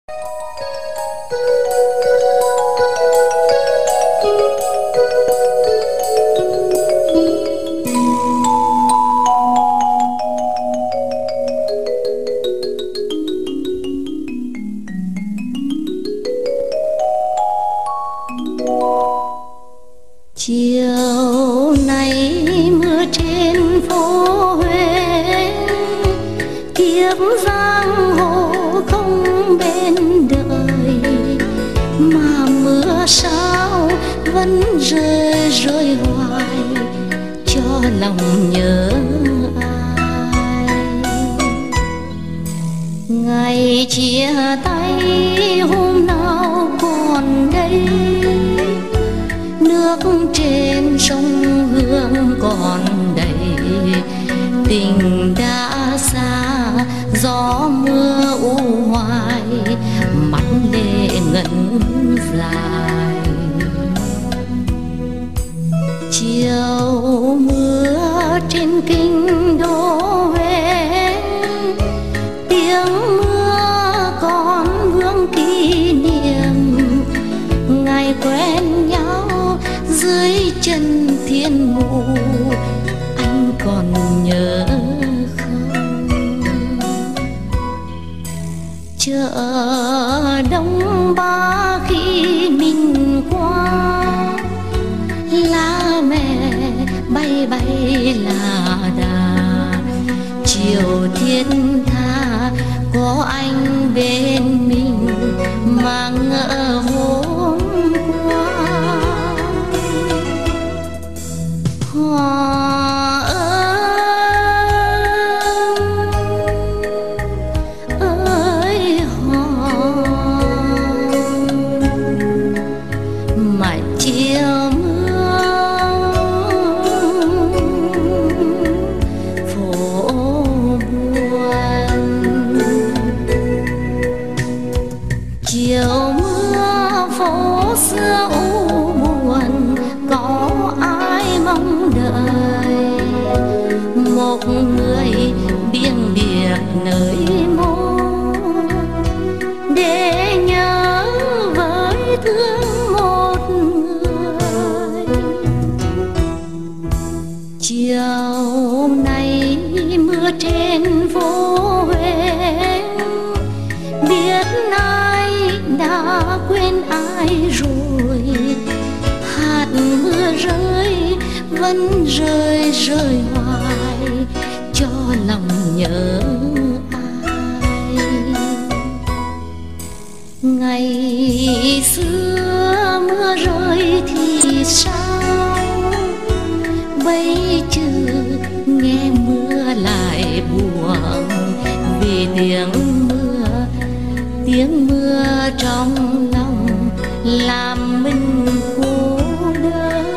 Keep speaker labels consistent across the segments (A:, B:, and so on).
A: Chiều nay mưa trên phố Huế, kiếp giang hồ không bên đời, mà mưa sao vẫn rơi rơi hoài, cho lòng nhớ ai. Ngày chia tay hôm nào còn đây, nước trên sông Hương còn đầy, tình đã xa gió mưa u hoài, mắt lệ ngẩn dài. Chiều mưa trên kinh đô Huế, tiếng mưa còn vương kỷ niệm ngày quen nhau dưới chân thiên mụ. Anh còn nhớ không? Chợ Đông Ba khi mình qua, lá mẹ bay bay là đà, chiều thiên tha có anh bên mình mà ngỡ hôm qua. Hoa ơi hoa, mà chiều mưa phố buồn. Chiều mưa phố xưa u buồn, có ai mong đợi một người biếng biệt nơi mô, để nhớ với thương một người. Chiều nay mưa trên phố Huế, biết ai đã quên ai rồi, hạt mưa rơi vẫn rơi rơi hoài, cho lòng nhớ ai. Ngày xưa mưa rơi thì sao, bây giờ nghe mưa lại buồn, vì tiếng mưa trong lòng làm mình cô đơn.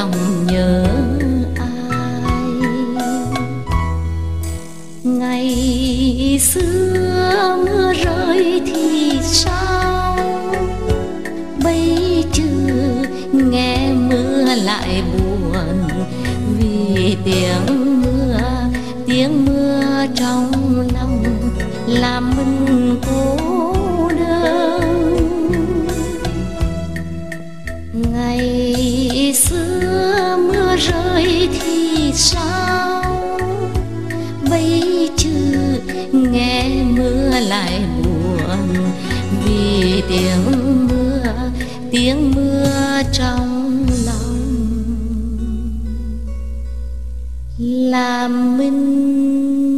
A: lòng nhớ ai. Ngày xưa mưa rơi thì sao, bây giờ nghe mưa lại buồn, vì tiếng mưa trong lòng làm mình cô đơn. Ngày xưa mưa rơi thì sao, bây giờ nghe mưa lại buồn, vì tiếng mưa trong lòng làm mình